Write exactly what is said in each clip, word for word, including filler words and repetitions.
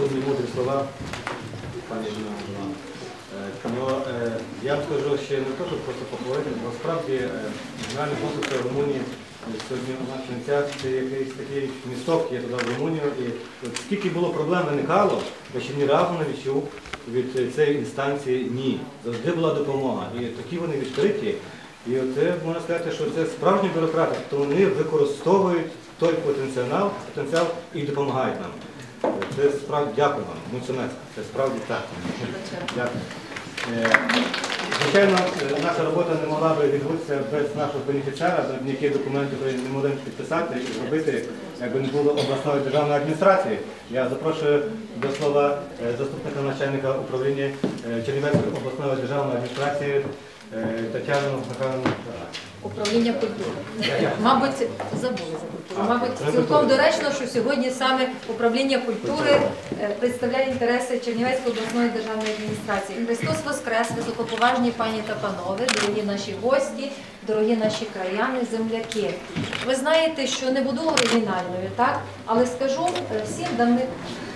Мудрі слова, пані Жена. Но я вам скажу ще не те, щоб просто похвалити, насправді Генеральне консульство Румунії сьогодні у нас кінця це якийсь такий місток, я туди в Румунію, і от скільки було проблем виникало, я ще ні разу не відчув від цієї інстанції ні. Завжди була допомога. І такі вони відкриті. І це можна сказати, що це справжні бюрократи, то вони використовують той потенціал, потенціал і допомагають нам. Це справді, дякую вам, Муценець, це справді так. Дякую. Звичайно, наша робота не могла б відбутися без нашого бенефіціара, які документи ви не могли підписати і зробити, якби не було обласної державної адміністрації. Я запрошую до слова заступника начальника управління Чернівецької обласної державної адміністрації Тетяну Михайловну. Управління культури. Мабуть, забули за культуру. Мабуть, цілком доречно, що сьогодні саме управління культури представляє інтереси Чернівецької обласної державної адміністрації. Христос Воскрес, високоповажні пані та панове, дорогі наші гості, дорогі наші краяни, земляки. Ви знаєте, що не буду оригінальною, так? Але скажу всім давним...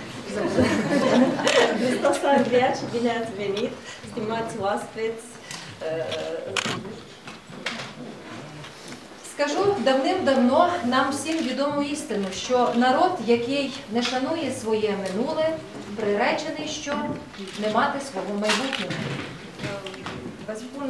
Христос Воскрес, bine ați venit, stimați oaspeți. Скажу давним-давно нам всім відому істину, що народ, який не шанує своє минуле, приречений, що не мати свого майбутнього. Vă spun,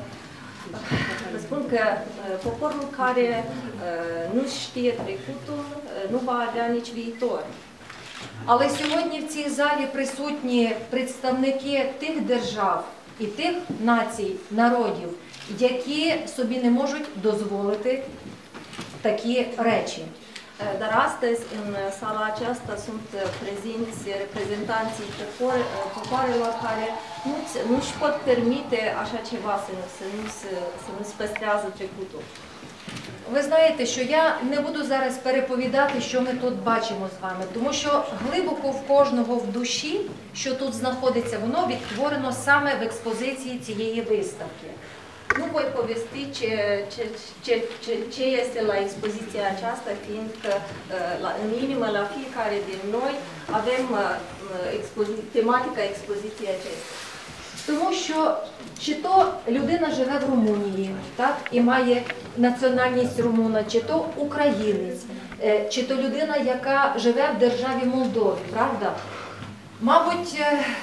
vă spun că poporul care nu știe trecutul nu va avea nici viitor. Але сьогодні в цій залі присутні представники тих держав і тих націй, народів, які собі не можуть дозволити такі речі. Dar astăzi, în sala aceasta, sunt prezenți reprezentanții popoarelor care nu își pot permite așa ceva, să nu-și păstrează trecutul. Ви знаєте, що я не буду зараз переповідати, що ми тут бачимо з вами, тому що глибоко в кожного в душі, що тут знаходиться, воно відтворено саме в експозиції цієї виставки. Nu voi povesti ce, ce, ce, ce, ce este la expoziția aceasta, fiindcă la, în inimă, la fiecare din noi, avem expozi tematica expoziției acestea. Тому що чи то людина живе в Румунії, так, і має національність румуна, чи то українець, чи то людина, яка живе в державі Молдові, правда? Мабуть,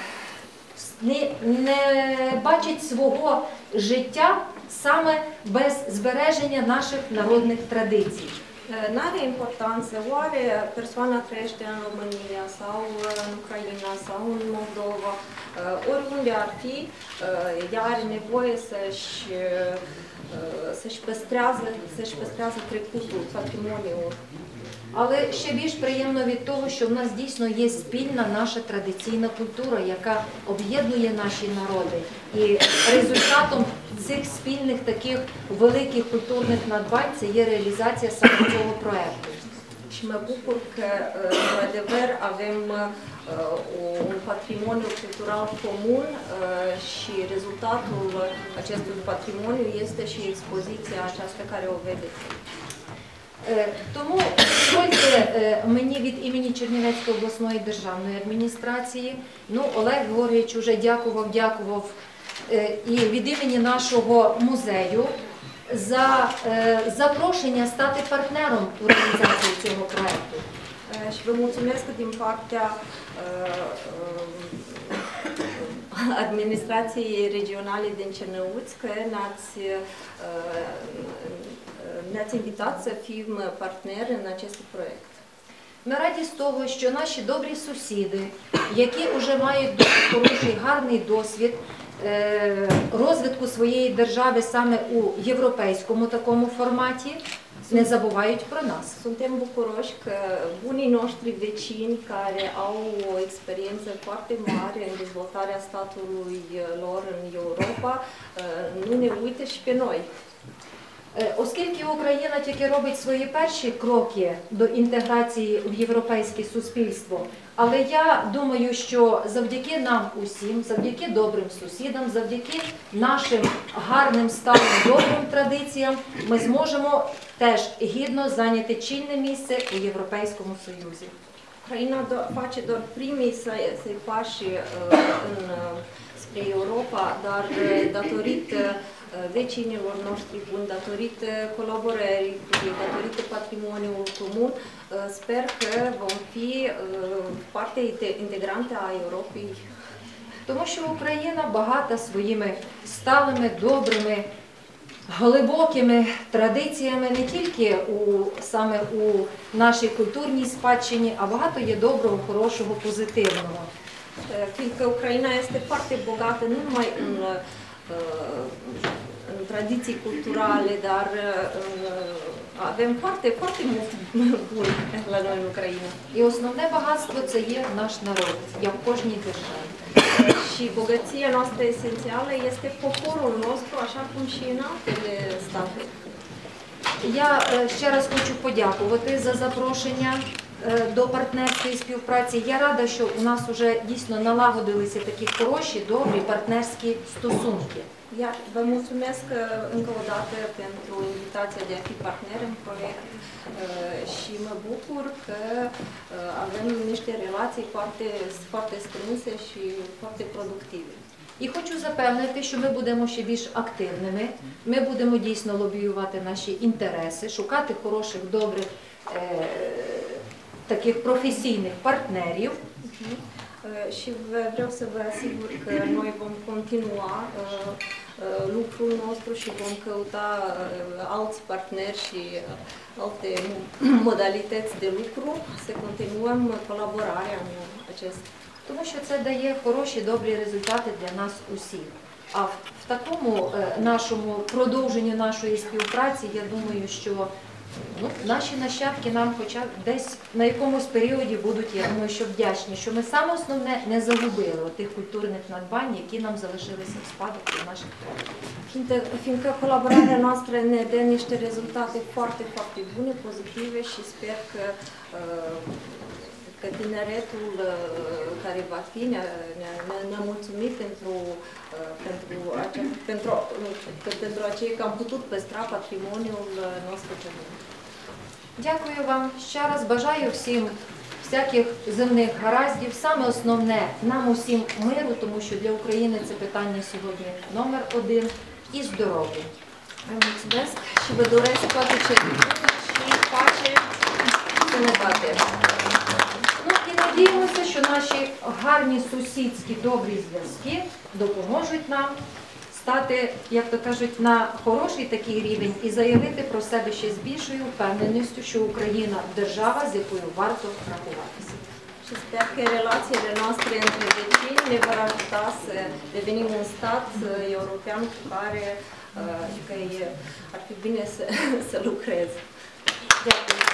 не, не бачить свого життя саме без збереження наших народних традицій. N-are importanță oare persoana trăiește în România sau în Ucraina sau în Moldova, oriunde ar fi, ea are nevoie să-și să-și păstrează, să-și păstrează trecutul, patrimoniul. Але ще більш приємно від того, що в нас дійсно є спільна наша традиційна культура, яка об'єднує наші народи. І результатом цих спільних таких великих культурних надбань це є реалізація саме цього проєкту. Și mă bucur că, într-adevăr, avem un patrimoniu cultural comun și rezultatul acestui patrimoniu este și expoziția aceasta care o vedeți. Тому дозвольте мені від імені Чернівецької обласної державної адміністрації, ну, Олег Георгійович вже дякував, дякував і від імені нашого музею за запрошення стати партнером у реалізації цього проєкту. Și vă mulțumesc din partea administrației regionale din Cernăuți că ne-ați ne-ați invitat să fim partneri în acest proiect. Ми раді з того, що наші добрі сусіди, які вже мають дуже хороший, гарний досвід розвитку своєї держави саме у європейському такому форматі, не забувають про нас. Suntem bucuroși că bunii noștri vecini care au o experiență foarte mare în dezvoltarea statului lor în Europa nu ne uită și pe noi. Оскільки Україна тільки робить свої перші кроки до інтеграції в європейське суспільство, але я думаю, що завдяки нам усім, завдяки добрим сусідам, завдяки нашим гарним, сталим, добрим традиціям, ми зможемо теж гідно зайняти чільне місце у Європейському Союзі. Ucraina do- face doar primii săi, săi pași uh, în, uh, spre Europa, dar uh, datorită uh, vecinilor noștri buni, datorită colaborării cu ei, datorită patrimoniului comun, uh, sper că vom fi uh, parte inte- integrantă a Europei. Тому що Україна багата своїми сталими, добрими, глибокими традиціями не тільки у, саме у нашій культурній спадщині, а багато є доброго, хорошого, позитивного. Uh, Fiindcă Ucraina este foarte bogată nu numai în, uh, în tradiții culturale, dar uh, în, uh, avem foarte, foarte mult bun la noi în Ucraina. І основне багатство це є наш народ, як в кожній державі. Și bogăția noastră esențială este poporul nostru, așa cum și în altele state. Я е, ще раз хочу подякувати за запрошення е, до партнерської співпраці. Я рада, що у нас вже дійсно налагодилися такі хороші, добрі партнерські стосунки. Iar vă mulțumesc uh, încă o dată pentru invitația de a fi partener în proiect uh, și mă bucur că uh, avem niște relații foarte, foarte strânse și foarte productive. І хочу запевнити, що ми будемо ще більш активними, ми будемо дійсно лобіювати наші інтереси, шукати хороших, добрих, е, таких професійних партнерів. Uh, Și vă- vreau să vă asigur că noi vom continua uh, uh, lucrul nostru și vom căuta uh, alți parteneri și uh, alte mo- modalități de lucru, să continuăm colaborarea în acest. Тому що це дає хороші, добрі результати для нас усіх. А в, в такому е, нашому продовженню нашої співпраці, я думаю, що ну, наші нащадки нам хоча б десь на якомусь періоді будуть, я думаю, що вдячні, що ми саме основне не загубили тих культурних надбань, які нам залишилися в спадок від наших предків. Fiindcă, fiindcă colaborarea noastră ne dă niște rezultate foarte, foarte bune, pozitive și sper că, uh, că tineretul uh, care va fi ne, ne, ne, ne-a mulțumit pentru, uh, pentru, acea, pentru, uh, pentru aceea că am putut păstra patrimoniul uh, nostru comun. Дякую вам. Ще раз бажаю всім всяких земних гараздів. Саме основне нам усім миру, тому що для України це питання сьогодні номер один, і здоров'я. Vă mulțumesc și vă doresc toate cele bune și pace și sănătate. Ну і надіємося, що наші гарні сусідські добрі зв'язки допоможуть нам стати, як то кажуть, на хороший такий рівень і заявити про себе ще з більшою впевненістю, що Україна держава, з якою варто рахуватися. Și sper că relațiile noastre între vecini ne vor ajuta să devenim un stat uh, european cu care uh, că e, ar fi bine să, să lucrez. Дякую.